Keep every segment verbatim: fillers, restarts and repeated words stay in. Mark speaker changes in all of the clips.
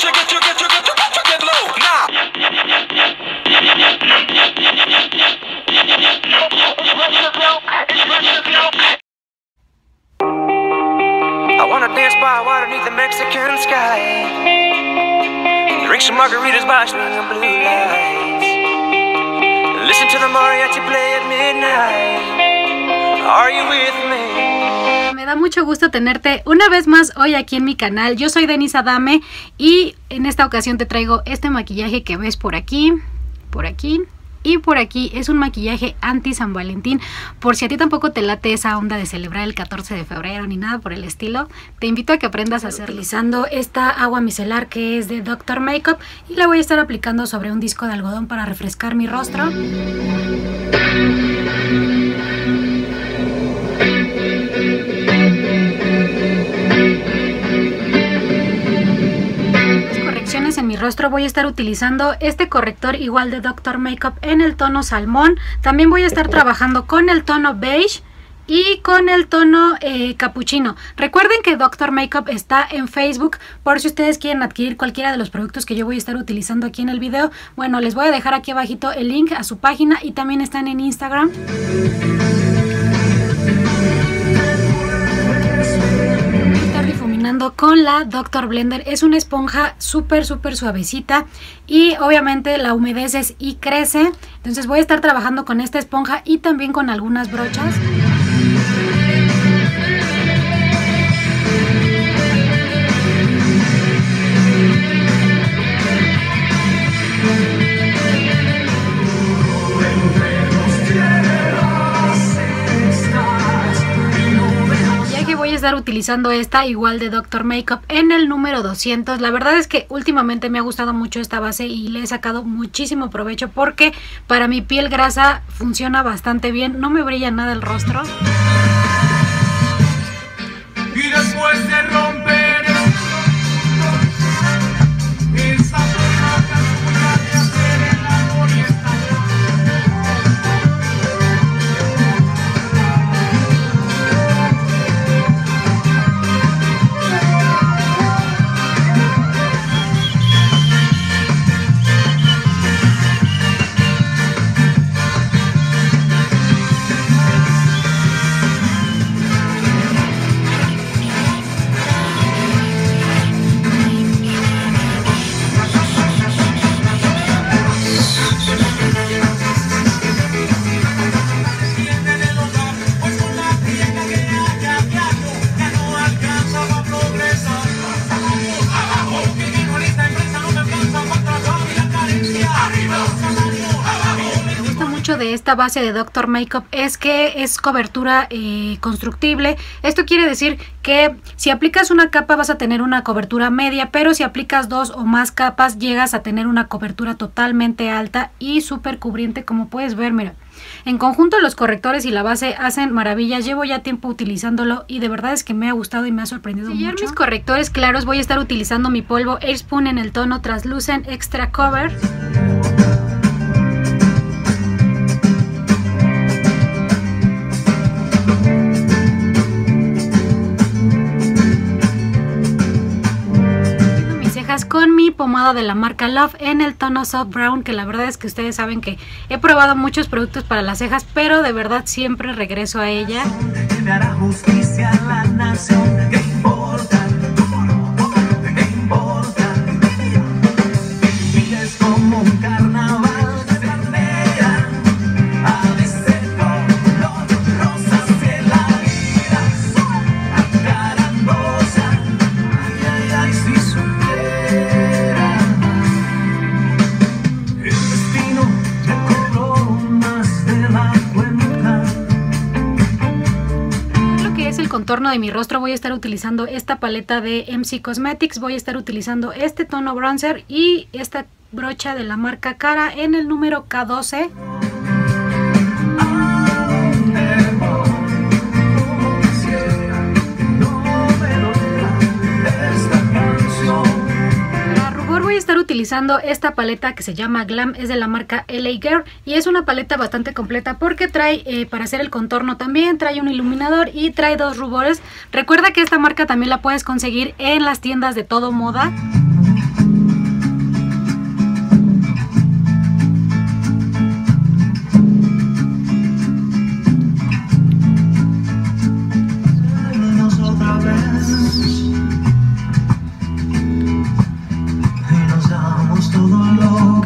Speaker 1: you, get you, get you, get you, get you, get low. Now. I wanna dance by water beneath the Mexican sky. Drink some margaritas by swinging blue lights. Listen to the mariachi play at midnight. Are you with me?
Speaker 2: Me da mucho gusto tenerte una vez más hoy aquí en mi canal. Yo soy Denise Adame y en esta ocasión te traigo este maquillaje que ves por aquí, por aquí y por aquí. Es un maquillaje anti San Valentín. Por si a ti tampoco te late esa onda de celebrar el catorce de febrero ni nada por el estilo, te invito a que aprendas a hacer utilizando esta agua micelar que es de Doctor Makeup y la voy a estar aplicando sobre un disco de algodón para refrescar mi rostro. En mi rostro voy a estar utilizando este corrector igual de Doctor Makeup en el tono salmón. También voy a estar trabajando con el tono beige y con el tono eh, capuchino. Recuerden que Doctor Makeup está en Facebook por si ustedes quieren adquirir cualquiera de los productos que yo voy a estar utilizando aquí en el video. Bueno, les voy a dejar aquí abajito el link a su página y también están en Instagram. Con la Doctor Blender. Es una esponja súper súper suavecita y obviamente la humedeces y crece. Entonces voy a estar trabajando con esta esponja y también con algunas brochas. Voy a estar utilizando esta igual de Doctor Makeup en el número doscientos. La verdad es que últimamente me ha gustado mucho esta base y le he sacado muchísimo provecho porque para mi piel grasa funciona bastante bien, no me brilla nada el rostro.
Speaker 1: Y después de romper
Speaker 2: de esta base de Doctor Makeup es que es cobertura eh, constructible. Esto quiere decir que si aplicas una capa vas a tener una cobertura media, pero si aplicas dos o más capas llegas a tener una cobertura totalmente alta y súper cubriente, como puedes ver. Mira, en conjunto los correctores y la base hacen maravillas. Llevo ya tiempo utilizándolo y de verdad es que me ha gustado y me ha sorprendido mucho. Para sellar mis correctores claros voy a estar utilizando mi polvo Airspun en el tono Translucent Extra Cover. Con mi pomada de la marca Love en el tono Soft Brown, que la verdad es que ustedes saben que he probado muchos productos para las cejas, pero de verdad siempre regreso a ella. Contorno de mi rostro voy a estar utilizando esta paleta de M C Cosmetics. Voy a estar utilizando este tono bronzer y esta brocha de la marca Cara en el número K doce. Voy a estar utilizando esta paleta que se llama Glam, es de la marca L A Girl y es una paleta bastante completa porque trae eh, para hacer el contorno también, trae un iluminador y trae dos rubores. Recuerda que esta marca también la puedes conseguir en las tiendas de Todo Moda.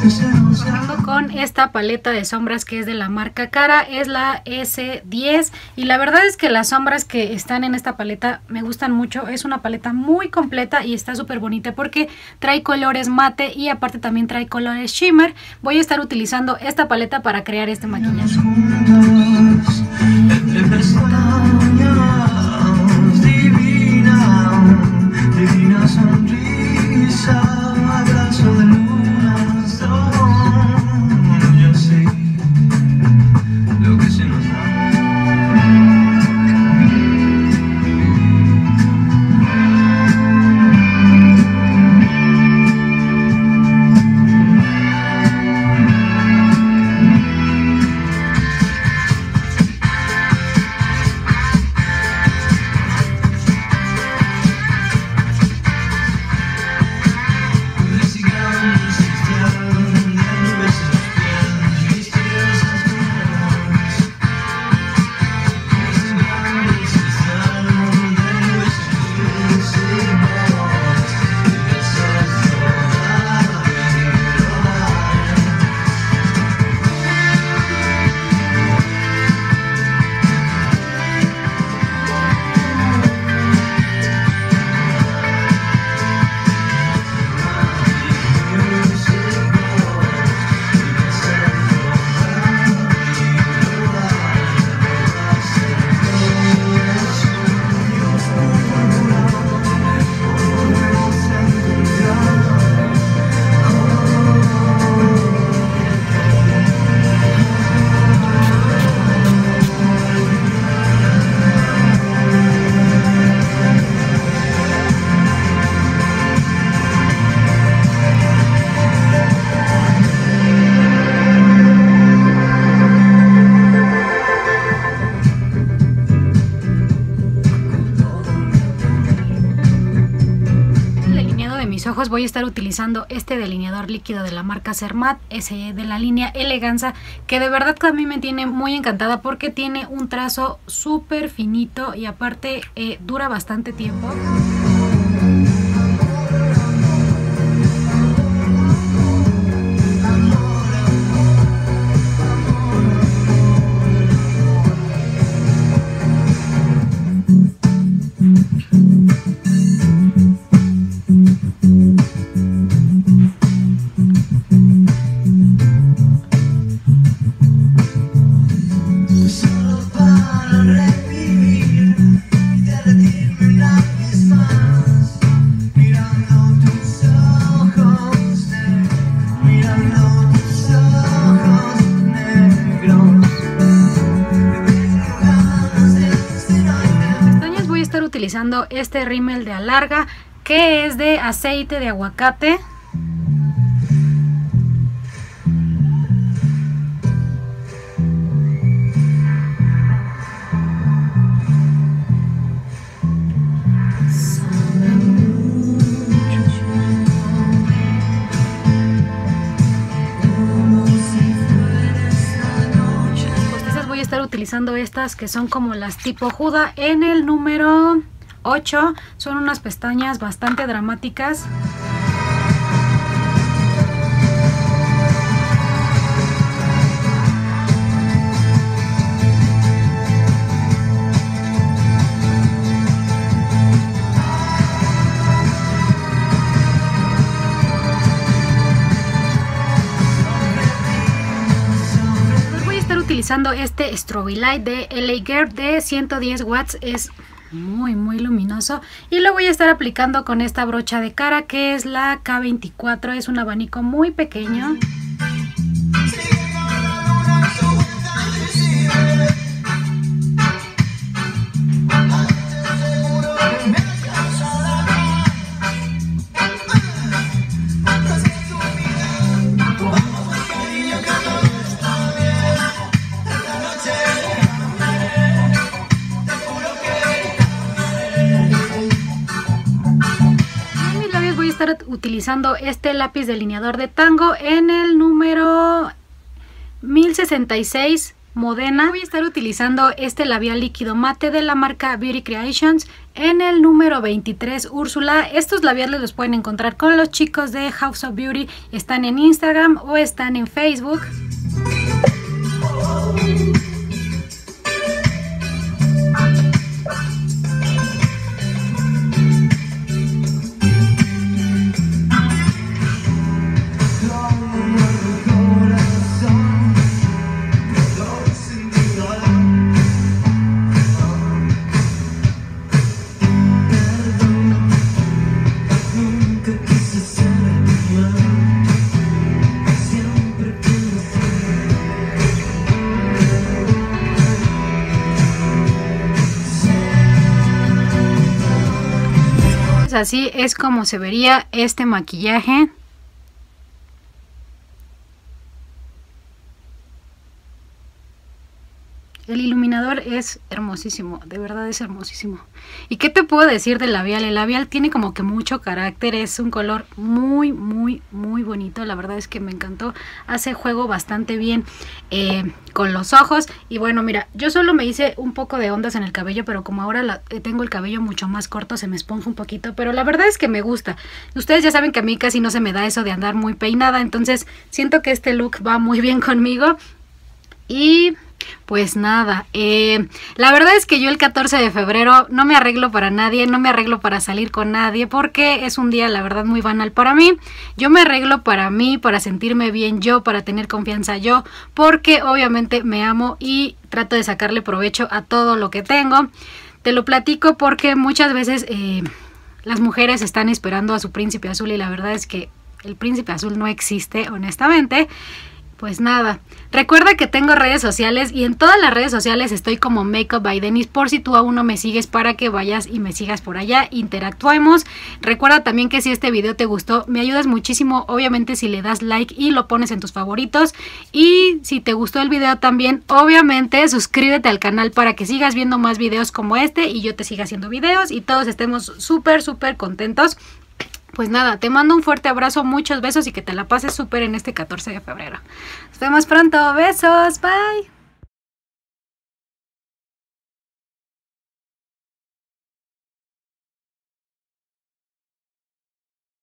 Speaker 2: Con esta paleta de sombras que es de la marca Cara, es la ese diez, y la verdad es que las sombras que están en esta paleta me gustan mucho. Es una paleta muy completa y está súper bonita porque trae colores mate y aparte también trae colores shimmer. Voy a estar utilizando esta paleta para crear este maquillaje.
Speaker 1: Divina sonrisa, abrazo de luna, yo sé lo que se nos da.
Speaker 2: Ojos voy a estar utilizando este delineador líquido de la marca Zermatt, ese de la línea Eleganza, que de verdad que a mí me tiene muy encantada porque tiene un trazo súper finito y aparte eh, dura bastante tiempo. Utilizando este rímel de Alarga que es de aceite de aguacate. Entonces voy a estar utilizando estas que son como las tipo Juda en el número ocho. Son unas pestañas bastante dramáticas. Pues voy a estar utilizando este Strobe Light de L A Girl de ciento diez watts. Es muy muy luminoso y lo voy a estar aplicando con esta brocha de Cara que es la K veinticuatro. Es un abanico muy pequeño. Utilizando este lápiz delineador de Tango en el número mil sesenta y seis Modena. Voy a estar utilizando este labial líquido mate de la marca Beauty Creations en el número veintitrés Úrsula. Estos labiales los pueden encontrar con los chicos de House of Beauty. Están en Instagram o están en Facebook. Así es como se vería este maquillaje. El iluminador es hermosísimo, de verdad es hermosísimo. ¿Y qué te puedo decir del labial? El labial tiene como que mucho carácter, es un color muy, muy, muy bonito. La verdad es que me encantó, hace juego bastante bien eh, con los ojos. Y bueno, mira, yo solo me hice un poco de ondas en el cabello, pero como ahora la, tengo el cabello mucho más corto, se me esponja un poquito. Pero la verdad es que me gusta. Ustedes ya saben que a mí casi no se me da eso de andar muy peinada, entonces siento que este look va muy bien conmigo. Y pues nada, eh, la verdad es que yo el catorce de febrero no me arreglo para nadie, no me arreglo para salir con nadie, porque es un día la verdad muy banal para mí. Yo me arreglo para mí, para sentirme bien yo, para tener confianza yo, porque obviamente me amo y trato de sacarle provecho a todo lo que tengo. Te lo platico porque muchas veces eh, las mujeres están esperando a su príncipe azul y la verdad es que el príncipe azul no existe, honestamente. Pues nada, recuerda que tengo redes sociales y en todas las redes sociales estoy como Makeup by Denise, por si tú aún no me sigues, para que vayas y me sigas por allá, interactuemos. Recuerda también que si este video te gustó, me ayudas muchísimo, obviamente, si le das like y lo pones en tus favoritos. Y si te gustó el video también, obviamente, suscríbete al canal para que sigas viendo más videos como este y yo te siga haciendo videos y todos estemos súper, súper contentos. Pues nada, te mando un fuerte abrazo, muchos besos y que te la pases súper en este catorce de febrero. Nos vemos pronto, besos, bye.